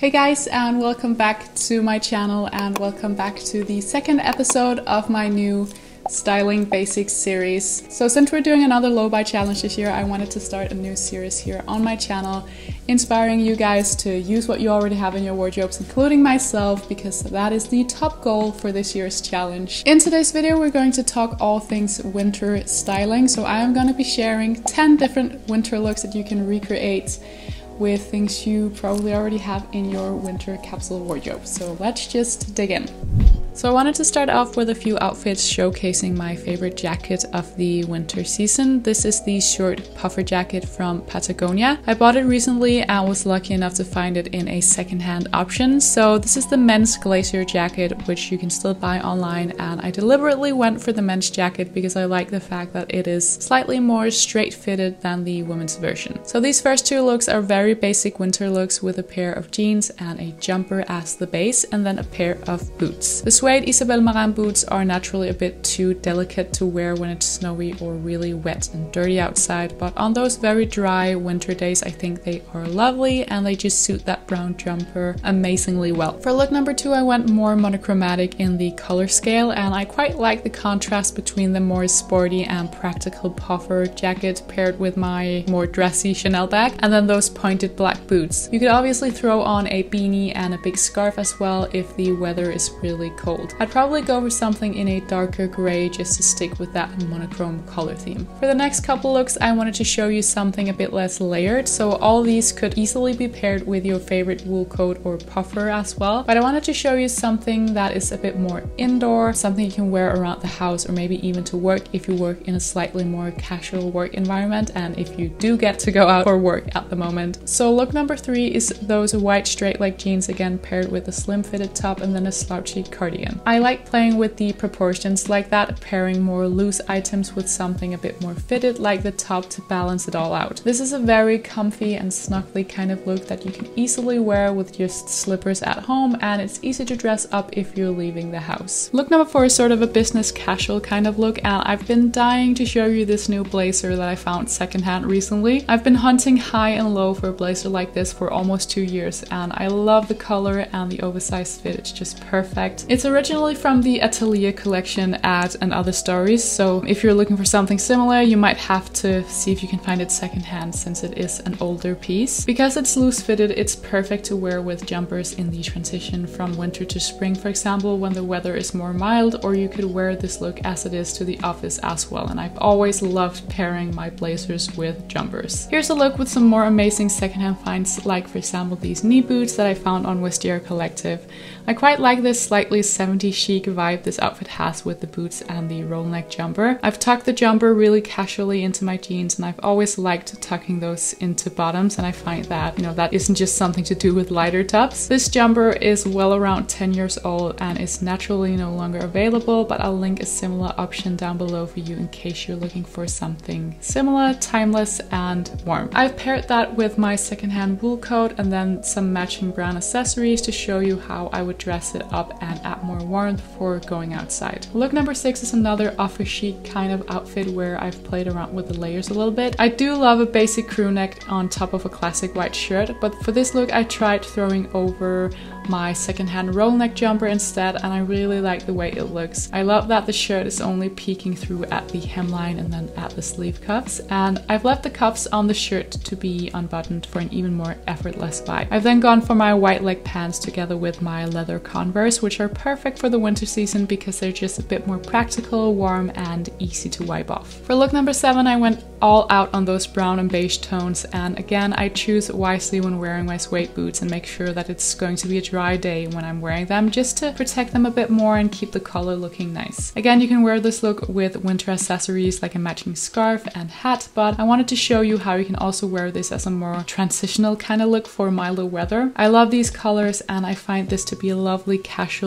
Hey guys, and welcome back to my channel and welcome back to the second episode of my new Styling Basics series. So since we're doing another low buy challenge this year, I wanted to start a new series here on my channel, inspiring you guys to use what you already have in your wardrobes, including myself, because that is the top goal for this year's challenge. In today's video, we're going to talk all things winter styling. So I am going to be sharing 10 different winter looks that you can recreate with things you probably already have in your winter capsule wardrobe. So let's just dig in. So I wanted to start off with a few outfits showcasing my favorite jacket of the winter season. This is the short puffer jacket from Patagonia. I bought it recently and was lucky enough to find it in a secondhand option. So this is the men's glacier jacket, which you can still buy online, and I deliberately went for the men's jacket because I like the fact that it is slightly more straight fitted than the women's version. So these first two looks are very basic winter looks with a pair of jeans and a jumper as the base, and then a pair of boots. The suede Isabelle Marant boots are naturally a bit too delicate to wear when it's snowy or really wet and dirty outside, but on those very dry winter days I think they are lovely and they just suit that brown jumper amazingly well. For look number 2, I went more monochromatic in the color scale, and I quite like the contrast between the more sporty and practical puffer jacket paired with my more dressy Chanel bag, and then those pointed black boots. You could obviously throw on a beanie and a big scarf as well if the weather is really cold. I'd probably go for something in a darker gray just to stick with that monochrome color theme. For the next couple looks, I wanted to show you something a bit less layered, so all these could easily be paired with your favorite wool coat or puffer as well, but I wanted to show you something that is a bit more indoor, something you can wear around the house or maybe even to work if you work in a slightly more casual work environment and if you do get to go out for work at the moment. So look number 3 is those white straight leg jeans, again paired with a slim fitted top and then a slouchy cardigan. I like playing with the proportions like that, pairing more loose items with something a bit more fitted like the top to balance it all out. This is a very comfy and snuggly kind of look that you can easily wear with just slippers at home, and it's easy to dress up if you're leaving the house. Look number 4 is sort of a business casual kind of look, and I've been dying to show you this new blazer that I found secondhand recently. I've been hunting high and low for a blazer like this for almost 2 years, and I love the color and the oversized fit. It's just perfect. It's originally from the Atelier collection at And Other Stories, so if you're looking for something similar, you might have to see if you can find it secondhand since it is an older piece. Because it's loose fitted, it's perfect to wear with jumpers in the transition from winter to spring, for example, when the weather is more mild, or you could wear this look as it is to the office as well, and I've always loved pairing my blazers with jumpers. Here's a look with some more amazing secondhand finds, like for example these knee boots that I found on Vestiaire Collective. I quite like this slightly 70s chic vibe this outfit has with the boots and the roll neck jumper. I've tucked the jumper really casually into my jeans, and I've always liked tucking those into bottoms, and I find that, that isn't just something to do with lighter tops. This jumper is well around 10 years old and is naturally no longer available, but I'll link a similar option down below for you in case you're looking for something similar, timeless and warm. I've paired that with my secondhand wool coat and then some matching brown accessories to show you how I would dress it up and add more warmth for going outside. Look number 6 is another office chic kind of outfit where I've played around with the layers a little bit. I do love a basic crew neck on top of a classic white shirt, but for this look I tried throwing over my secondhand roll neck jumper instead, and I really like the way it looks. I love that the shirt is only peeking through at the hemline and then at the sleeve cuffs, and I've left the cuffs on the shirt to be unbuttoned for an even more effortless vibe. I've then gone for my white leg pants together with my leather Converse, which are perfect for the winter season because they're just a bit more practical, warm and easy to wipe off. For look number 7, I went all out on those brown and beige tones, and again I choose wisely when wearing my suede boots and make sure that it's going to be a dry day when I'm wearing them, just to protect them a bit more and keep the color looking nice. Again, you can wear this look with winter accessories like a matching scarf and hat, but I wanted to show you how you can also wear this as a more transitional kind of look for milder weather. I love these colors and I find this to be a lovely casual meets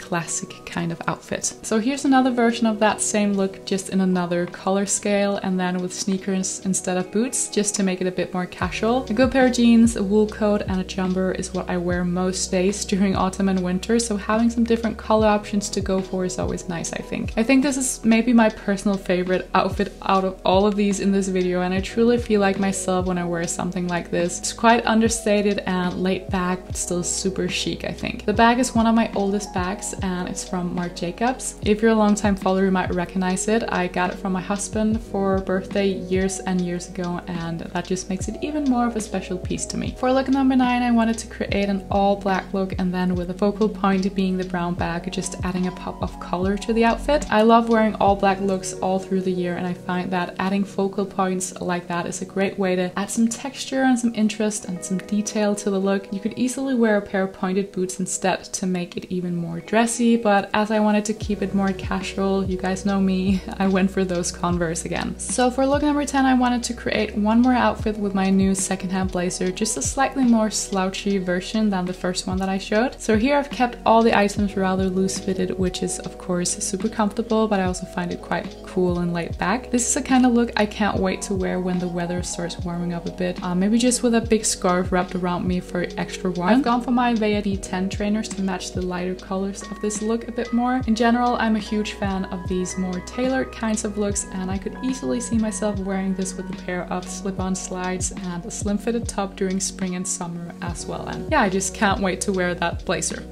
classic kind of outfit. So here's another version of that same look, just in another color scale, and then with sneakers instead of boots, just to make it a bit more casual. A good pair of jeans, a wool coat, and a jumper is what I wear most days during autumn and winter, so having some different color options to go for is always nice, I think. I think this is maybe my personal favorite outfit out of all of these in this video, and I truly feel like myself when I wear something like this. It's quite understated and laid back, but still super chic, I think. The bag is one of my oldest bags, and it's from Marc Jacobs. If you're a longtime follower, you might recognize it. I got it from my husband for birthday years and years ago, and that just makes it even more of a special piece to me. For look number 9, I wanted to create an all black look, and then with a focal point being the brown bag, just adding a pop of color to the outfit. I love wearing all black looks all through the year, and I find that adding focal points like that is a great way to add some texture and some interest and some detail to the look. You could easily wear a pair of pointed boots instead to make it even more dressy, but as I wanted to keep it more casual, you guys know me, I went for those Converse again. So for look number 10, I wanted to create one more outfit with my new secondhand blazer, just a slightly more slouchy version than the first one that I showed. So here I've kept all the items rather loose fitted, which is of course super comfortable, but I also find it quite cool and laid back. This is a kind of look I can't wait to wear when the weather starts warming up a bit. Maybe just with a big scarf wrapped around me for extra warmth. I've gone for my Veja D10 trainers to match the lighter colors of this look a bit more. In general, I'm a huge fan of these more tailored kinds of looks, and I could easily see myself wearing this with a pair of slip-on slides and a slim fitted top during spring and summer as well. And yeah, I just can't wait to wear that blazer.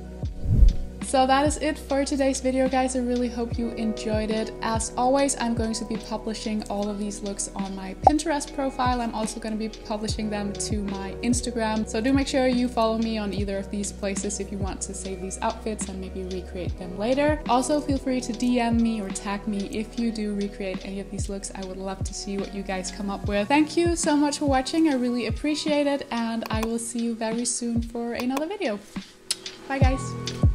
So that is it for today's video, guys. I really hope you enjoyed it. As always, I'm going to be publishing all of these looks on my Pinterest profile. I'm also going to be publishing them to my Instagram. So do make sure you follow me on either of these places if you want to save these outfits and maybe recreate them later. Also, feel free to DM me or tag me if you do recreate any of these looks. I would love to see what you guys come up with. Thank you so much for watching. I really appreciate it, and I will see you very soon for another video. Bye, guys.